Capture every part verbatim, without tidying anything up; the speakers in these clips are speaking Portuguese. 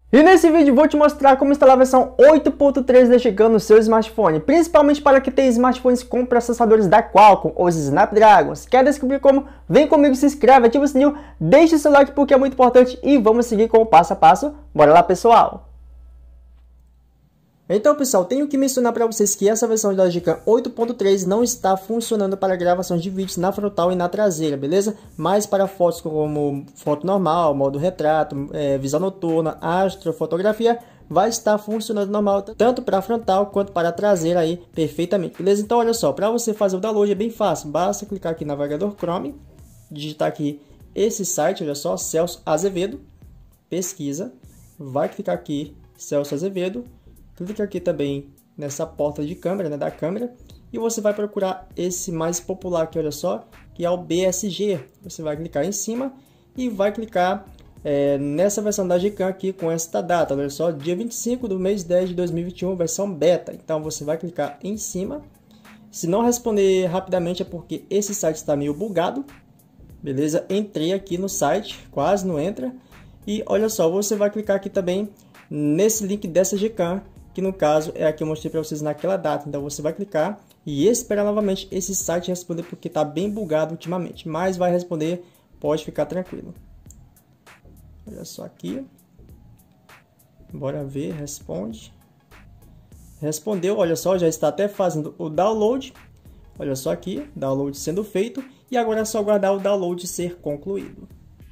E nesse vídeo vou te mostrar como instalar a versão oito ponto três da Gcam no seu smartphone, principalmente para que tem smartphones com processadores da Qualcomm ou os Snapdragon. Quer descobrir como? Vem comigo, se inscreve, ativa o sininho, deixa o seu like porque é muito importante e vamos seguir com o passo a passo. Bora lá, pessoal! Então, pessoal, tenho que mencionar para vocês que essa versão da Gcam oito ponto três não está funcionando para gravação de vídeos na frontal e na traseira, beleza? Mas para fotos como foto normal, modo retrato, é, visão noturna, astrofotografia, vai estar funcionando normal, tanto para a frontal quanto para a traseira aí, perfeitamente, beleza? Então, olha só, para você fazer o download é bem fácil, basta clicar aqui no navegador Chrome, digitar aqui esse site, olha só, Celso Azevedo, pesquisa, vai clicar aqui, Celso Azevedo, clica aqui também nessa porta de câmera, né, da câmera, e você vai procurar esse mais popular aqui, olha só, que é o B S G. Você vai clicar em cima e vai clicar é, nessa versão da Gcam aqui com esta data, olha só, dia vinte e cinco do mês dez de dois mil e vinte e um, versão beta. Então você vai clicar em cima. Se não responder rapidamente é porque esse site está meio bugado, beleza? Entrei aqui no site, quase não entra, e olha só, você vai clicar aqui também nesse link dessa Gcam, que no caso é a que eu mostrei para vocês naquela data. Então você vai clicar e esperar novamente esse site responder, porque está bem bugado ultimamente, mas vai responder, pode ficar tranquilo. Olha só aqui, bora ver, responde, respondeu, olha só, já está até fazendo o download, olha só aqui, download sendo feito, e agora é só aguardar o download ser concluído.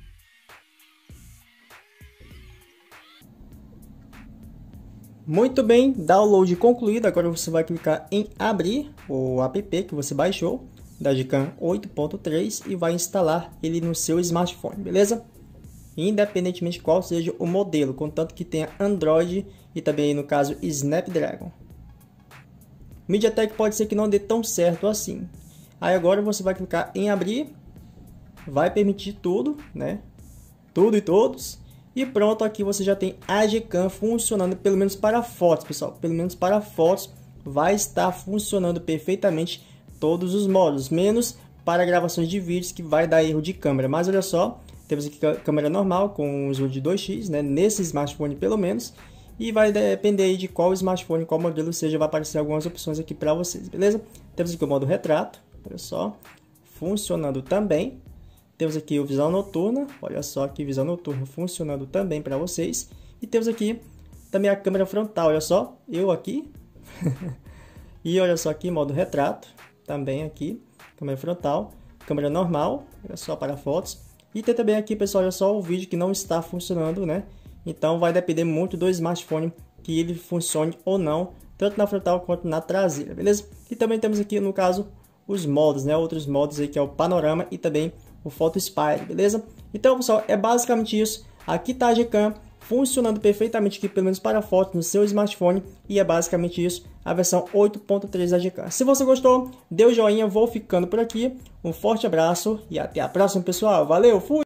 Muito bem, download concluído. Agora você vai clicar em abrir o app que você baixou da Gcam oito ponto três e vai instalar ele no seu smartphone, beleza? Independentemente de qual seja o modelo, contanto que tenha Android e também, no caso, Snapdragon. MediaTek pode ser que não dê tão certo assim. Aí agora você vai clicar em abrir, vai permitir tudo, né? Tudo e todos. E pronto, aqui você já tem a Gcam funcionando, pelo menos para fotos, pessoal. Pelo menos para fotos vai estar funcionando perfeitamente todos os modos, menos para gravações de vídeos que vai dar erro de câmera. Mas olha só, temos aqui a câmera normal com zoom de dois x, né, nesse smartphone pelo menos. E vai depender aí de qual smartphone, qual modelo seja, vai aparecer algumas opções aqui para vocês, beleza? Temos aqui o modo retrato, olha só, funcionando também. Temos aqui o visão noturna, olha só aqui, visão noturna funcionando também para vocês. E temos aqui também a câmera frontal, olha só, eu aqui. E olha só aqui, modo retrato, também aqui, câmera frontal, câmera normal, olha só, para fotos. E tem também aqui, pessoal, olha só, o vídeo que não está funcionando, né? Então vai depender muito do smartphone que ele funcione ou não, tanto na frontal quanto na traseira, beleza? E também temos aqui, no caso, os modos, né? Outros modos aí que é o panorama e também o Photo Spire, beleza? Então, pessoal, é basicamente isso. Aqui está a Gcam funcionando perfeitamente aqui, pelo menos para fotos no seu smartphone, e é basicamente isso, a versão oito ponto três da Gcam. Se você gostou, dê o joinha, vou ficando por aqui. Um forte abraço e até a próxima, pessoal. Valeu, fui!